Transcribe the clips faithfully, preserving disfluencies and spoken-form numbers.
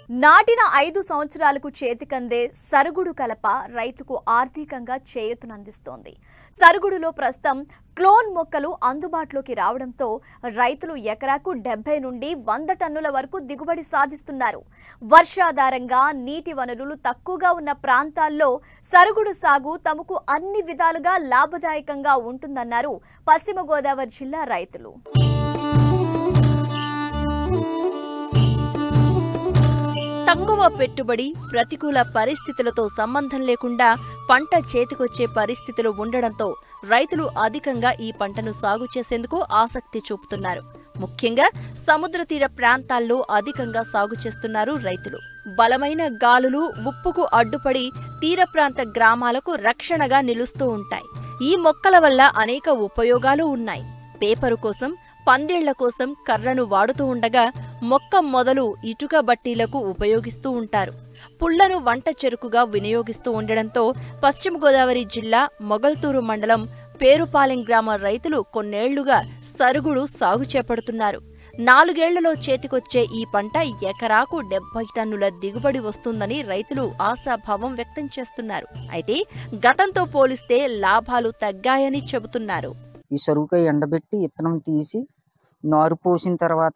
నాటిన ఐదు సంవత్సరాలకు చేతికందే సరుగుడు కలప రైతుకు ఆర్థికంగా చేయూతనందిస్తోంది. సరుగుడులో ప్రస్తుతం క్లోన్ మొక్కలు అందుబాటులోకి రావడంతో రైతులు ఎకరాకు డెబ్బై నుండి వంద టన్నుల వరకు దిగుబడి సాధిస్తున్నారు. వర్షాధారంగా నీటి వనరులు తక్కువగా ఉన్న ప్రాంతాల్లో సరుగుడు సాగు తమకు అన్ని విధాలుగా లాభదాయకంగా ఉంటుందన్నారు పశ్చిమ గోదావరి జిల్లా రైతులు. తక్కువ పెట్టుబడి, ప్రతికూల పరిస్థితులతో సంబంధం లేకుండా పంట చేతికొచ్చే పరిస్థితులు ఉండడంతో రైతులు అధికంగా ఈ పంటను సాగు చేసేందుకు ఆసక్తి చూపుతున్నారు. ముఖ్యంగా సముద్ర తీర ప్రాంతాల్లో అధికంగా సాగు చేస్తున్నారు రైతులు. బలమైన గాలులు ఉప్పుకు అడ్డుపడి తీర ప్రాంత గ్రామాలకు రక్షణగా నిలుస్తూ ఉంటాయి. ఈ మొక్కల వల్ల అనేక ఉపయోగాలు ఉన్నాయి. పేపరు కోసం, పందిళ్ల కోసం కర్రను వాడుతూ ఉండగా మొక్క మొదలు ఇటుక బట్టీలకు ఉపయోగిస్తూ ఉంటారు. పుళ్లను వంట చెరుకుగా వినియోగిస్తూ ఉండడంతో పశ్చిమ గోదావరి జిల్లా మొగల్తూరు మండలం పేరుపాలెం గ్రామ రైతులు కొన్నేళ్లుగా సరుగుడు సాగు చేపడుతున్నారు. నాలుగేళ్లలో చేతికొచ్చే ఈ పంట ఎకరాకు డెబ్బై టన్నుల దిగుబడి వస్తుందని రైతులు ఆశాభావం వ్యక్తం చేస్తున్నారు. అయితే గతంతో పోలిస్తే లాభాలు తగ్గాయని చెబుతున్నారు. ఈ సరుగుకాయ ఎండబెట్టి ఇత్తనం తీసి నారు పోసిన తర్వాత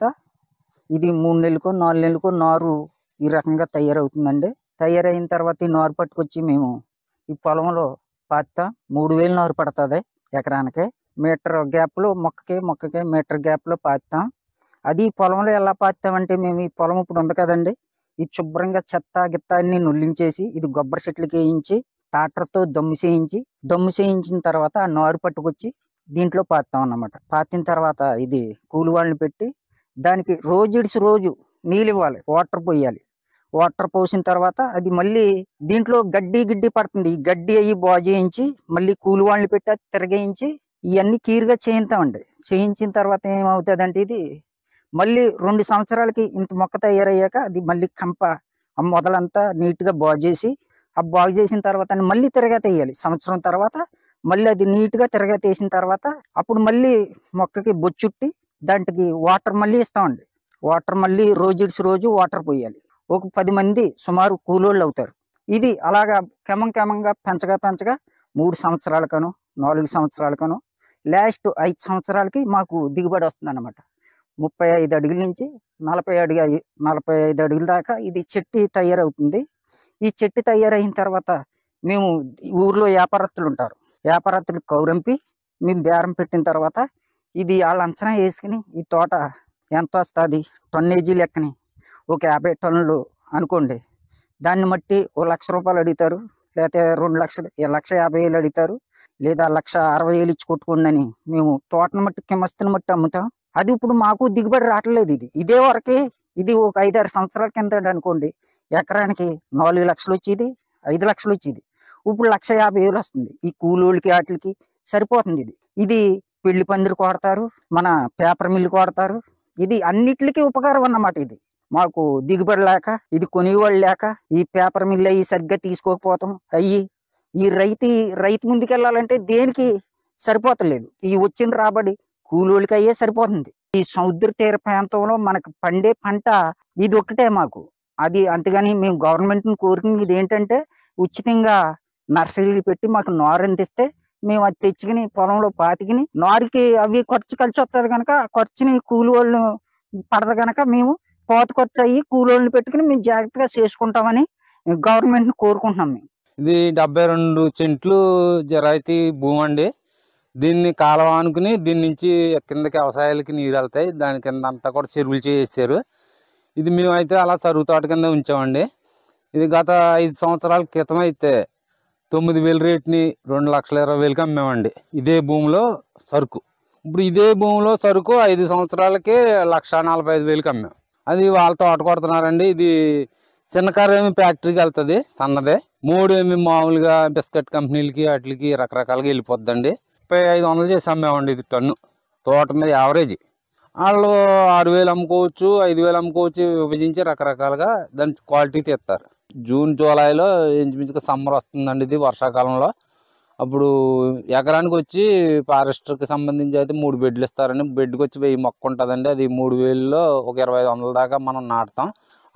ఇది మూడు నెలలకో నాలుగు నెలలకో నారు ఈ రకంగా తయారవుతుందండి. తయారైన తర్వాత ఈ నారు పట్టుకొచ్చి మేము ఈ పొలంలో పాతాం. మూడు వేలు నారు పడుతుంది ఎకరానికి. మీటర్ గ్యాప్లో మొక్కకి మొక్కకి మీటర్ గ్యాప్లో పాతాం. అది ఈ పొలంలో ఎలా పాతామంటే మేము ఈ పొలం ఇప్పుడు ఉంది కదండి, ఇది శుభ్రంగా చెత్త గిత్త అన్ని నుల్లించేసి ఇది కొబ్బరి చెట్లకి వేయించి ట్రాక్టర్తో దమ్ము చేయించి దమ్ము చేయించిన తర్వాత ఆ నారు పట్టుకొచ్చి దీంట్లో పాతాం అన్నమాట. పాతిన తర్వాత ఇది కూలి వాళ్ళని పెట్టి దానికి రోజు ఇడిసి రోజు నీళ్ళు ఇవ్వాలి, వాటర్ పోయాలి. వాటర్ పోసిన తర్వాత అది మళ్ళీ దీంట్లో గడ్డి గిడ్డి పడుతుంది. ఈ గడ్డి అయ్యి బాగు చేయించి మళ్ళీ కూలి వాళ్ళని పెట్టి తిరగేయించి ఇవన్నీ క్లియర్గా చేయిస్తామండి. చేయించిన తర్వాత ఏమవుతుంది అంటే ఇది మళ్ళీ రెండు సంవత్సరాలకి ఇంత మొక్క తయారయ్యాక అది మళ్ళీ కంప ఆ మొదలంతా నీట్గా బాగు చేసి ఆ బాగు చేసిన తర్వాత మళ్ళీ తిరగా తీయాలి. సంవత్సరం తర్వాత మళ్ళీ అది నీట్గా తిరగా తీసిన తర్వాత అప్పుడు మళ్ళీ మొక్కకి బొచ్చుట్టి దాంట్కి వాటర్ మళ్ళీ ఇస్తామండి. వాటర్ మళ్ళీ రోజు ఇడిసి రోజు వాటర్ పోయాలి. ఒక పది మంది సుమారు కూలోళ్ళు అవుతారు. ఇది అలాగా క్రమం క్రమంగా పెంచగా పెంచగా మూడు సంవత్సరాలకను నాలుగు సంవత్సరాలకను లాస్ట్ ఐదు సంవత్సరాలకి మాకు దిగుబడి వస్తుంది అన్నమాట. ముప్పై ఐదు అడుగుల నుంచి నలభై అడుగు నలభై ఐదు అడుగుల దాకా ఇది చెట్టు తయారవుతుంది. ఈ చెట్టు తయారైన తర్వాత మేము ఊర్లో వ్యాపారస్తులు ఉంటారు, వ్యాపారస్తులు కౌరంపి మేము బేరం పెట్టిన తర్వాత ఇది వాళ్ళ అంచనా వేసుకుని ఈ తోట ఎంత వస్తుంది టన్నేజీ లెక్కని ఒక యాభై టన్నులు అనుకోండి, దాన్ని బట్టి ఓ లక్ష రూపాయలు అడుగుతారు, లేకపోతే రెండు లక్షలు లక్ష యాభై వేలు అడుగుతారు, లేదా లక్ష అరవై వేలు ఇచ్చి కొట్టుకోండి అని మేము తోటను మట్టి కిమస్తుని మట్టి అమ్ముతాం. అది ఇప్పుడు మాకు దిగుబడి రావట్లేదు. ఇది ఇదే వరకే ఇది ఒక ఐదారు సంవత్సరాల కింద అనుకోండి ఎకరానికి నాలుగు లక్షలు వచ్చేది, ఐదు లక్షలు వచ్చేది. ఇప్పుడు లక్ష యాభై వేలు వస్తుంది. ఈ కూలోళ్ళకి వాటికి సరిపోతుంది. ఇది ఇది పెళ్లి పందిరి కొడతారు, మన పేపర్ మిల్లు కొడతారు. ఇది అన్నిటికీ ఉపకారం అన్నమాట. ఇది మాకు దిగుబడి లేక ఇది కొనేవాళ్ళు లేక ఈ పేపర్ మిల్లు అయ్యి సరిగ్గా తీసుకోకపోతాం అయ్యి ఈ రైతు రైతు ముందుకెళ్ళాలంటే దేనికి సరిపోతలేదు. ఈ వచ్చిన రాబడి కూలోళ్ళకి అయ్యే సరిపోతుంది. ఈ సముద్ర తీర ప్రాంతంలో మనకు పండే పంట ఇది ఒక్కటే మాకు. అది అంతేగాని మేము గవర్నమెంట్ని కోరుకునేది ఏంటంటే ఉచితంగా నర్సరీలు పెట్టి మాకు నారు అందిస్తే మేము అది తెచ్చుకుని పొలంలో పాతికిని నారుకి అవి ఖర్చు కలిసి వస్తుంది కనుక ఆ ఖర్చుని కూలి వాళ్ళు పడదు కనుక మేము పోత ఖర్చు అయ్యి కూలి వాళ్ళని పెట్టుకుని మేము జాగ్రత్తగా చేసుకుంటామని గవర్నమెంట్ని కోరుకుంటున్నాం. మేము ఇది డెబ్బై రెండు సెంట్లు రైతు భూమి అండి. దీన్ని కాలువ అనుకుని దీని నుంచి కిందకి వ్యవసాయాలకి నీరు వెళ్తాయి. దాని కింద అంతా కూడా చెరువులు చేసేసారు. ఇది మేమైతే అలా సరుగు తోట కింద ఉంచామండి. ఇది గత ఐదు సంవత్సరాల క్రితం అయితే తొమ్మిది వేల రేటుని రెండు లక్షల ఇరవై వేలకి అమ్మామండి ఇదే భూమిలో సరుకు. ఇప్పుడు ఇదే భూమిలో సరుకు ఐదు సంవత్సరాలకి లక్ష నలభై ఐదు వేలకి అమ్మాం. అది వాళ్ళ తోట కొడుతున్నారండి. ఇది చిన్న కారు ఏమి ఫ్యాక్టరీకి వెళ్తుంది, సన్నదే. మూడు ఏమి మామూలుగా బిస్కెట్ కంపెనీలకి వాటికి రకరకాలుగా వెళ్ళిపోద్దండి. ముప్పై ఐదు వందలు చేసి అమ్మామండి ఇది టన్ను. తోట మీద యావరేజ్ వాళ్ళు ఆరు వేలు అమ్ముకోవచ్చు, ఐదు వేలు అమ్ముకోవచ్చు, విభజించి రకరకాలుగా దాని క్వాలిటీ తీస్తారు. జూన్ జూలైలో ఇంచుమించుగా సమ్మర్ వస్తుందండి. ఇది వర్షాకాలంలో అప్పుడు ఎకరానికి వచ్చి ఫారెస్ట్కి సంబంధించి అయితే మూడు బెడ్లు ఇస్తారండి. బెడ్కి వచ్చి వెయ్యి మొక్క ఉంటుందండి. అది మూడు వేలలో ఒక ఇరవై ఐదు వందల దాకా మనం నాటుతాం.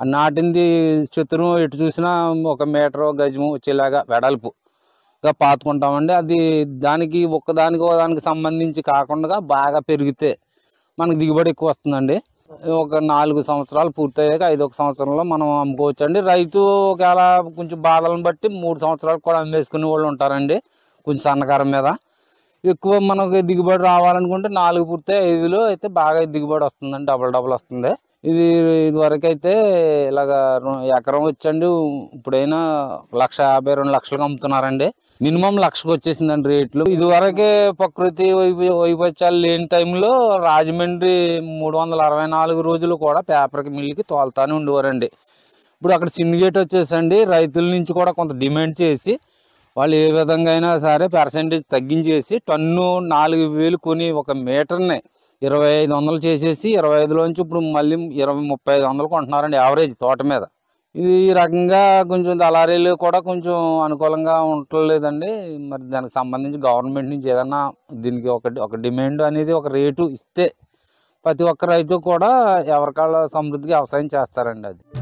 ఆ నాటింది చతురం ఎటు చూసినా ఒక మీటర్ గజము వచ్చేలాగా వెడల్పుగా పాతుకుంటామండి. అది దానికి ఒక్కదానికి ఒకదానికి సంబంధించి కాకుండా బాగా పెరిగితే మనకు దిగుబడి ఎక్కువ వస్తుందండి. ఒక నాలుగు సంవత్సరాలు పూర్తయ్యాక ఐదో సంవత్సరంలో మనం అమ్ముకోవచ్చు అండి. రైతు ఒకవేళ కొంచెం బాధలను బట్టి మూడు సంవత్సరాలు కూడా అమ్మేసుకునే వాళ్ళు ఉంటారండి. కొంచెం సన్నకారం మీద ఎక్కువ మనకు దిగుబడి రావాలనుకుంటే నాలుగు పూర్తి ఐదులో అయితే బాగా దిగుబడి వస్తుందండి, డబల్ డబల్ వస్తుంది. ఇది ఇదివరకు అయితే ఇలాగ ఎకరం వచ్చండి ఇప్పుడైనా లక్ష యాభై రెండు లక్షలకు అమ్ముతున్నారండి. మినిమం లక్షకు వచ్చేసిందండి రేట్లు. ఇదివరకే ప్రకృతి వైప వైపత్యాలు లేని టైంలో రాజమండ్రి మూడు వందల అరవై నాలుగు రోజులు కూడా పేపర్కి మిల్లుకి తోలుతానే ఉండేవారండి. ఇప్పుడు అక్కడ సిండికేట్ వచ్చేసండి రైతుల నుంచి కూడా కొంత డిమాండ్ చేసి వాళ్ళు ఏ విధంగా అయినా సరే పర్సెంటేజ్ తగ్గించేసి టన్ను నాలుగు వేలు కొని ఒక మీటర్ని ఇరవై ఐదు వందలు చేసేసి ఇరవై ఐదులోంచి ఇప్పుడు మళ్ళీ ఇరవై ముప్పై ఐదు వందలు కొంటున్నారండి యావరేజ్ తోట మీద. ఇది ఈ రకంగా కొంచెం దళారీలు కూడా కొంచెం అనుకూలంగా ఉండలేదండి. మరి దానికి సంబంధించి గవర్నమెంట్ నుంచి ఏదన్నా దీనికి ఒక ఒక డిమాండ్ అనేది ఒక రేటు ఇస్తే ప్రతి ఒక్క రైతు కూడా ఎవరికాళ్ళ సమృద్ధిగా వ్యవసాయం చేస్తారండి. అది